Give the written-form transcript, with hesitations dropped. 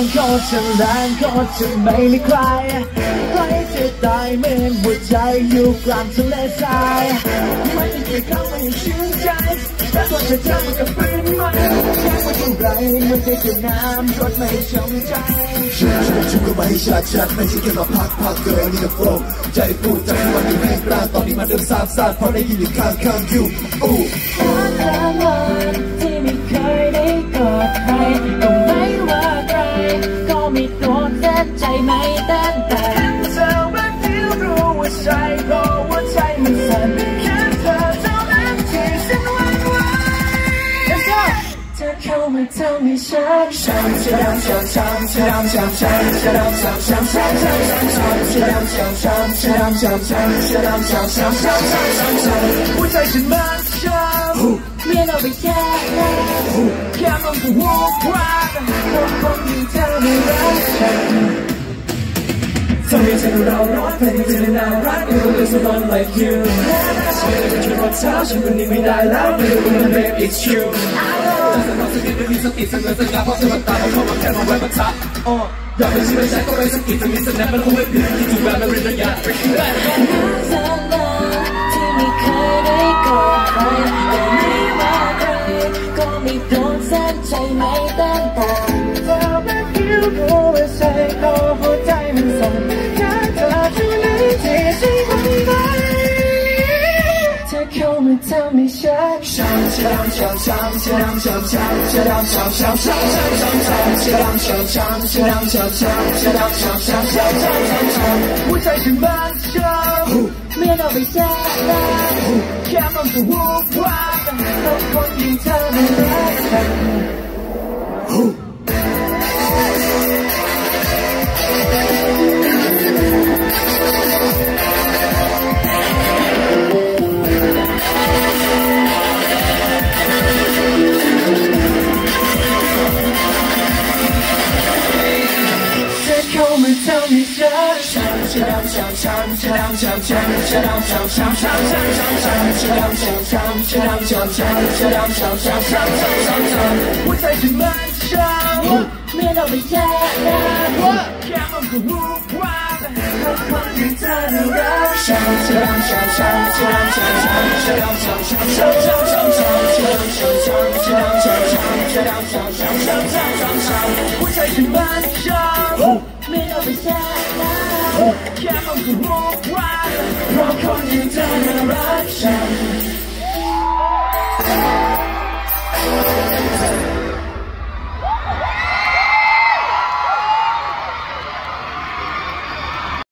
ก็จะแรงก็จะไม่มีใครจะตายเหมือนหัวใจอยู่กลางทะเลทรายไม่มีใครเข้ามาให้ชื่นใจแต่ตัวเธอเจอมันกับปืนมันแค่ว่าเท่าไรมันจะเกิดน้ำรถไม่จงใจชุบก็ไม่ชัดไม่ใช่แค่มาพักเกินนี่กับโฟล์ใจปูจากที่วันนี้แม่งกล้าตอนนี้มาเดินซาดเพราะได้ยินอยู่ข้างอยู่วันที่ไม่เคยได้กอดใครก็ไม่ว่าใครก็ไม่โกรธแต่ใจไม่เต้นแต่เธอแบบที่รู้ว่าใช่ก็ว่าใจมันสั่นแค่เธอเท่านั้นที่ฉันหวั่นไหวเธอเข้ามาทำให้ฉันหัวใจฉันมันช้ำเมียเราไปแค่แค่มองก็วูบวาบคนยิ่งเธอไม่รักฉันทำให้ใจเราร้อนเป็นใจน่ารักไม่รู้เป็น someone like you ฉันจะช่วยบอกเธอฉันคนนี้ไม่ได้แล้วไม่รู้ว่า babe it's you แต่สำหรับสกิดไม่มีสติสังเกตสังกาเพราะเธอมาตาเพราะมาแค่มาไว้บรรทัดอยากเป็นชีวิตใจก็ไปสกิดจะมีสแนปมันคงไม่ผิดที่ถูกแบบไม่เป็นระยะที่ไม่เคยได้กอดใครแต่ไม่ว่าใครก็ไม่โดนแสนใจไม่เต้นแต่เธอแบบที่รู้ว่าใช่ก็หัวใจมันสั่นแค่เธอเท่านั้นที่ฉันหวั่นไหวเธอเข้ามาทำให้ฉันหัวใจฉันมันช้ำเมื่อเราไปแช่น้ำแค่มองก็วูบวาบต้องคนยิ่งเธอไม่รักฉันเข้ามาทำให้หัวใจฉันมันช้ำเมื่อเราไปแช่น้ำแค่มองก็วูบวาบต้องคนยิ่งเธอไม่รักฉันหัวใจฉันมันช้ำไม่เอาไปแช่น้ำแค่มองก็วูบวาบเพราะคนอย่างเธอน่ารักฉัน